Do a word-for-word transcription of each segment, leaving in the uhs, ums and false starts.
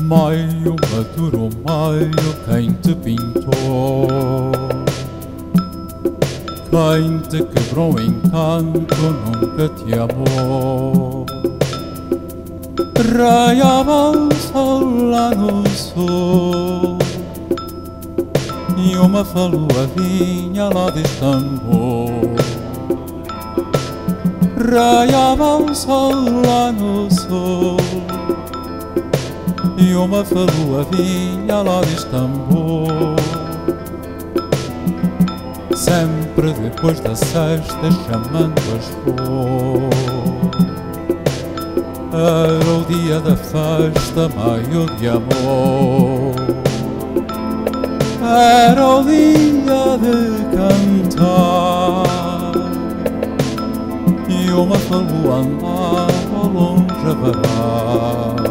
Maio, maduro maio, quem te pintou? Quem te quebrou o encanto nunca te amou. Raiava o sol lá no sul e uma falua vinha lá de Istambul. Raiava o sol lá no sul e uma falua vinha lá de Istambul. Sempre depois da sexta, chamando as flores, era o dia da festa, maio de amor. Era o dia de cantar e uma falua andava ao longe a varar.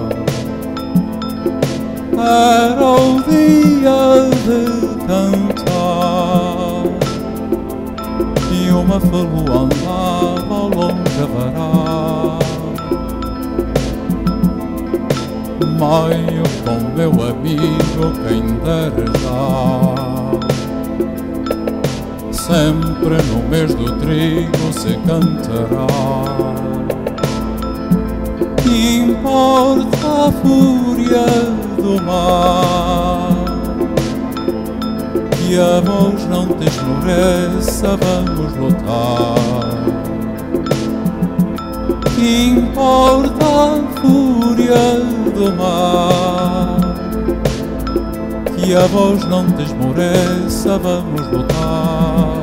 Era o dia de cantar e uma falua andava ao longe a varar. Maio com meu amigo, quem dera já, sempre no mês do trigo se cantará. Importa a fúria do mar, que a voz não te esmoreça, vamos lutar. Importa a fúria do mar, que a voz não te esmoreça, vamos lutar.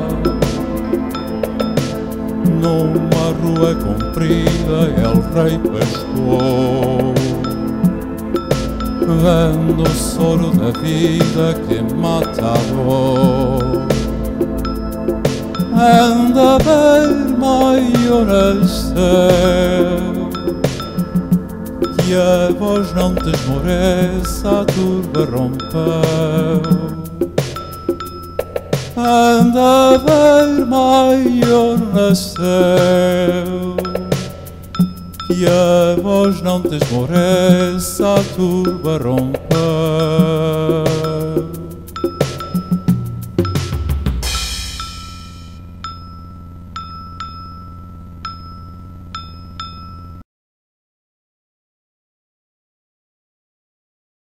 Numa rua comprida el rei pescou, vendo o soro da vida que mata a dor. Anda a ver, maio nasceu, que a voz não te esmoreça, a turba rompeu. Anda a ver, maio nasceu, que a voz não te esmoreça, a turba rompeu.